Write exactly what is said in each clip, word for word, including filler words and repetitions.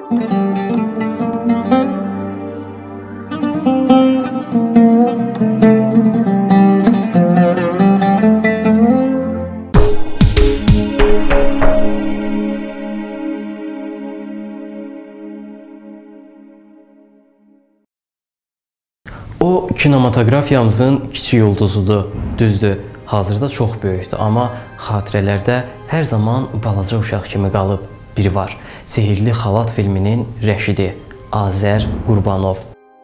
O, kinematografiyamızın kiçik yulduzudur, düzdür, hazırda çox böyükdür, amma xatirələrdə hər zaman balaca uşaq kimi qalıb biri var. Sehirli Xalat filminin Rəşidi, Azər Qurbanov.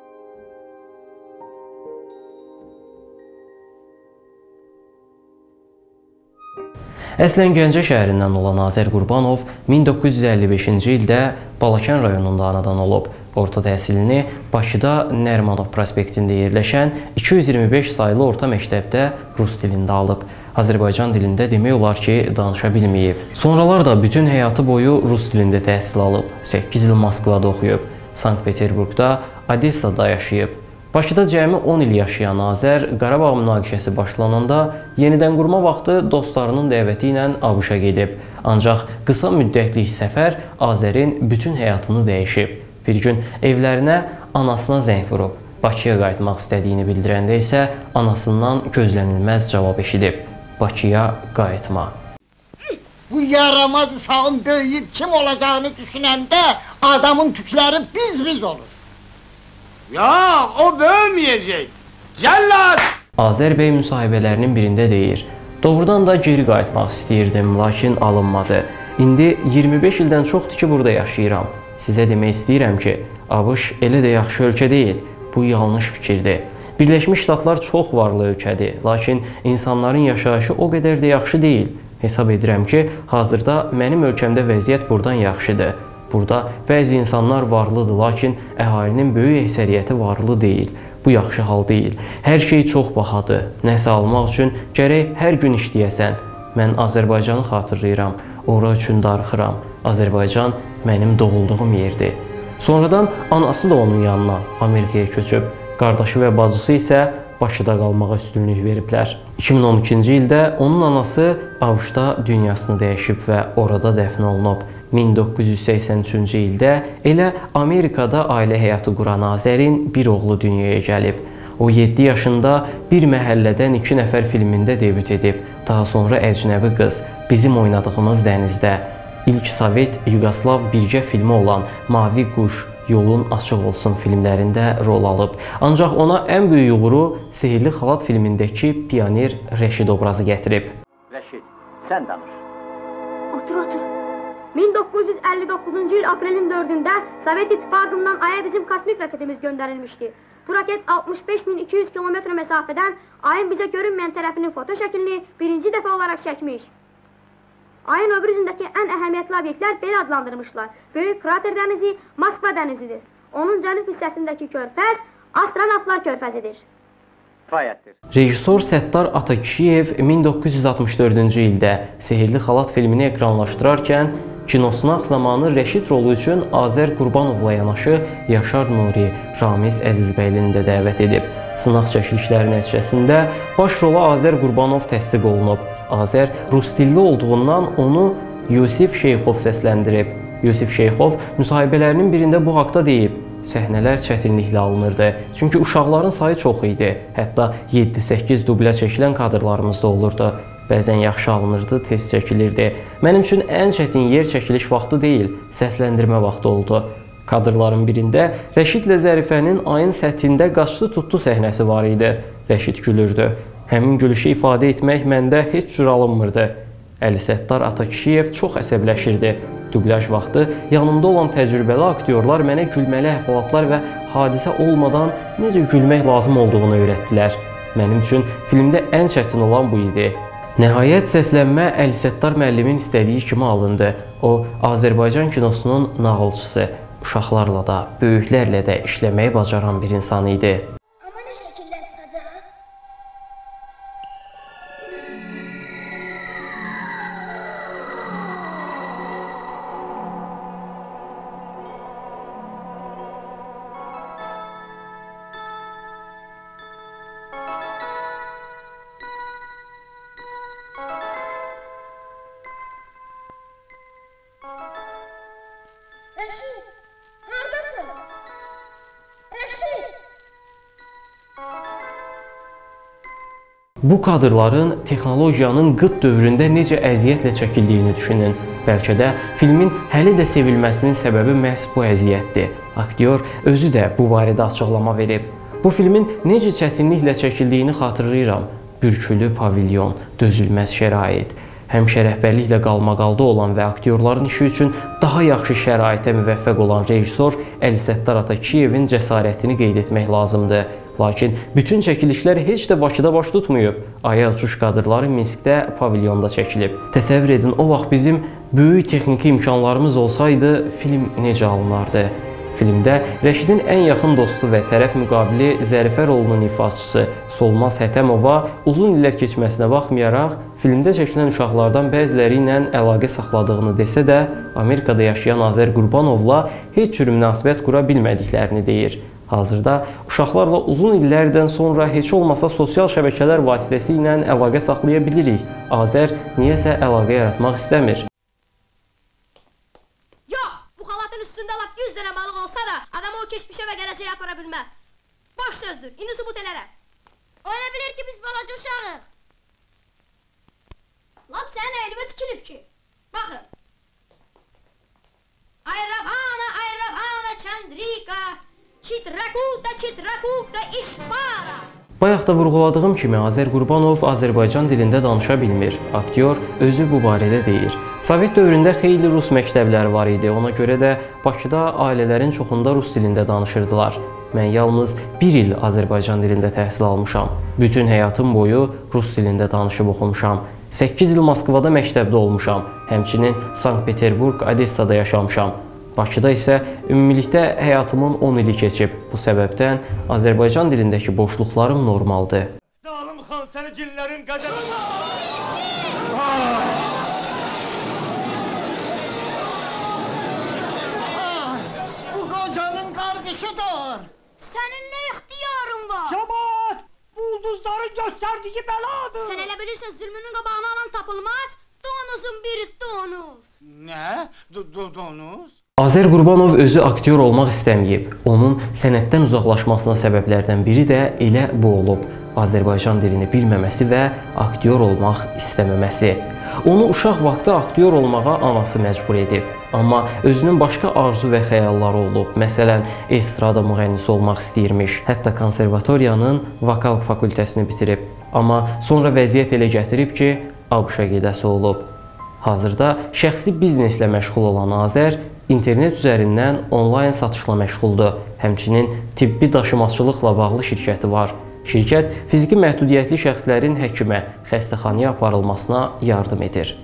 Əslən Gəncə şəhərindən olan Azər Qurbanov min doqquz yüz əlli beşinci ildə Balakən rayonunda anadan olub. Orta təhsilini Bakıda Nərimanov prospektində yerləşən iki yüz iyirmi beş saylı orta məktəbdə rus dilində alıb. Azərbaycan dilində demək olar ki, danışa bilməyib. Sonralar da bütün həyatı boyu rus dilində təhsil alıb. səkkiz il Moskvada oxuyub. Sankt-Peterburqda, Odessada yaşayıb. Bakıda cəmi on il yaşayan Azər, Qarabağ münaqişəsi başlananda yenidən qurma vaxtı dostlarının dəvəti ilə ABŞ-a gedib. Ancaq qısa müddətlik səfər Azərin bütün həyatını dəyişib. Bir gün evlərinə anasına zəng vurub. Bakıya qayıtmaq istədiyini bildirəndə isə anasından gözlənilməz cavab eşidib. Bakıya qayıtma. Bu yaramaz uşağın böyüyüb kim olacağını düşünəndə adamın tükləri biz-biz olur. Ya, o böyüməyəcək. Cəllad! Azər bəy müsahibələrinin birində deyir. Doğrudan da geri qayıtmaq istəyirdim, lakin alınmadı. İndi iyirmi beş ildən çoxdur ki, burada yaşayıram. Sizə demək istəyirəm ki, ABŞ elə də yaxşı ölkə deyil. Bu yanlış fikirdir. Birləşmiş Ştatlar çox varlı ölkədir, lakin insanların yaşayışı o qədər də yaxşı deyil. Hesab edirəm ki, hazırda mənim ölkəmdə vəziyyət buradan yaxşıdır. Burada bəzi insanlar varlıdır, lakin əhalinin böyük əksəriyyəti varlı deyil. Bu yaxşı hal deyil. Hər şey çox bahadır. Nəsə almaq üçün gərək hər gün işləyəsən. Mən Azərbaycanı xatırlayıram, ora üçün darıxıram. Azərbaycan mənim doğulduğum yerdir. Sonradan anası da onun yanına, Amerikaya köçüb. Qardaşı və bacısı isə Bakıda qalmağa üstünlük veriblər. iki min on ikinci ildə onun anası ABŞ-da dünyasını dəyişib və orada dəfn olunub. min doqquz yüz səksən üçüncü ildə elə Amerikada ailə həyatı quran Azərin bir oğlu dünyaya gəlib. O yeddi yaşında Bir məhəllədən iki nəfər filmində debüt edib. Daha sonra Əcnəbi qız, Bizim oynadığımız dənizdə, ilk Sovet Yugoslav birgə filmi olan Mavi quş, Yolun açıq olsun filmlərində rol alıb. Ancaq ona ən böyük uğuru Sehirli Xalat filmindəki pioner Rəşid obrazı gətirib. Rəşid, sən danış. Otur, otur. min doqquz yüz əlli doqquzuncu il aprelin dördündə Sovet İttifaqından Ay'a bizim kosmik raketimiz göndərilmişdi. Bu raket altmış beş min iki yüz kilometr məsafədən Ayın bizə görünməyən tərəfinin foto şəklini birinci dəfə olaraq çəkmiş. Ayın öbür üzündəki ən əhəmiyyətli obyektlər belə adlandırmışlar. Böyük krater dənizi Moskva dənizidir. Onun cənub hissəsindəki körfəz Astronavtlar körfəzidir. Kifayətdir. Rejissor Səttar Atakişiyev min doqquz yüz altmış dördüncü ildə Sehirli Xalat filmini ekranlaşdırarkən kinosınaq zamanı Rəşid rolu üçün Azər Qurbanovla yanaşı Yaşar Nuri, Ramiz Əzizbəylini də dəvət edib. Sınaq çəkilişləri nəticəsində baş rola Azər Qurbanov təsdiq olunub. Azər rus dilli olduğundan onu Yusif Şeyxov səsləndirib. Yusif Şeyxov müsahibələrinin birində bu haqda deyib. Səhnələr çətinliklə alınırdı, çünki uşaqların sayı çox idi. Hətta yeddi səkkiz dublə çəkilən kadrlarımız da olurdu. Bəzən yaxşı alınırdı, tez çəkilirdi. Mənim üçün ən çətin yer çəkiliş vaxtı deyil, səsləndirmə vaxtı oldu. Kadrların birində Rəşidlə Zərifənin ayın səthində qaçdı tutdu səhnəsi var idi. Rəşid gülürdü. Həmin gülüşü ifadə etmək məndə heç cür alınmırdı. Əli Səttar Atakişiyev çox əsəbləşirdi. Dublyaj vaxtı yanımda olan təcrübəli aktyorlar mənə gülməli əhvalatlar və hadisə olmadan necə gülmək lazım olduğunu öyrətdilər. Mənim üçün filmdə ən çətin olan bu idi. Nəhayət səslənmə Əli Səttar müəllimin istədiyi kimi alındı. O, Azərbaycan kinosunun nağılçısı, uşaqlarla da, böyüklərlə də işləməyi bacaran bir insan idi. Rəşid, Bu kadrların texnologiyanın qıt dövründə necə əziyyətlə çəkildiyini düşünün. Bəlkə də filmin hələ də sevilməsinin səbəbi məhz bu əziyyətdir. Aktyor özü də bu barədə açıqlama verib. Bu filmin necə çətinliklə çəkildiyini xatırlayıram. Bürkülü pavilyon, dözülməz şərait, həmişə rəhbərliklə qalmaqalda olan və aktyorların işi üçün daha yaxşı şəraitə müvəffəq olan rejissor Əlisəttar Atakiyevin cəsarətini qeyd etmək lazımdır. Lakin bütün çəkilişlər heç də Bakıda baş tutmayıb. Aya uçuş kadrları Minskdə pavilyonda çəkilib. Təsəvvür edin, o vaxt bizim böyük texniki imkanlarımız olsaydı film necə alınardı? Filmdə Rəşidin ən yaxın dostu və tərəf müqabili Zərifə rolunun ifaçısı Solmaz Hətəmova uzun illər keçməsinə baxmayaraq, filmdə çəkilən uşaqlardan bəziləri ilə əlaqə saxladığını desə də, Amerikada yaşayan Azər Qurbanovla heç cür münasibət qura bilmədiklərini deyir. Hazırda uşaqlarla uzun illərdən sonra heç olmasa sosial şəbəkələr vasitəsilə əlaqə saxlaya bilirik. Azər niyəsə əlaqə yaratmaq istəmir. Üstündə lap yüz dənə balıq olsa da adamı o keçmişə və gələcəyə apara bilməz. Boş sözdür, indi sübut elərəm. Öyle bilir ki biz balaca uşağıq. Lap sənin əylivə tikilib ki. Baxın. Ayravana, ayravana, çandrika, çitrakuta, çitrakuta, işvara. Bayaq da vurğuladığım kimi Azər Qurbanov Azərbaycan dilində danışa bilmir. Aktyor özü bu barədə deyir. Sovet dövründə xeyli rus məktəbləri var idi. Ona görə də Bakıda ailələrin çoxunda rus dilində danışırdılar. Mən yalnız bir il Azərbaycan dilində təhsil almışam. Bütün həyatım boyu rus dilində danışıb oxumuşam. səkkiz il Moskvada məktəbdə olmuşam. Həmçinin Sankt-Peterburg, Odessada yaşamışam. Bakıda isə ümumilikdə həyatımın on ili keçib. Bu səbəbdən Azərbaycan dilindəki boşluqlarım normaldır. Zalim xan səni cinlərin qədəri... Bu qocanın qarqışıdır. Sənin nə ixtiyarın var? Cəmaat! Bu ulduzların göstərdiyi bəladır! Sən elə bilirsən zülmünün qabağını alan tapılmaz? Donuzun biri donuz. Nə? Donuz? Azər Qurbanov özü aktyor olmaq istəməyib. Onun sənətdən uzaqlaşmasına səbəblərdən biri də elə bu olub. Azərbaycan dilini bilməməsi və aktyor olmaq istəməməsi. Onu uşaq vaxtı aktyor olmağa anası məcbur edib. Amma özünün başqa arzu və xəyalları olub. Məsələn, estrada müğənnisi olmaq istəyirmiş. Hətta konservatoriyanın vokal fakültəsini bitirib. Amma sonra vəziyyət elə gətirib ki, ABŞ-a gedəsi olub. Hazırda şəxsi bizneslə məşğul olan Azər internet üzərindən onlayn satışla məşğuldur. Həmçinin tibbi daşımaçılıqla bağlı şirkəti var. Şirkət fiziki məhdudiyyətli şəxslərin həkimə, xəstəxanaya aparılmasına yardım edir.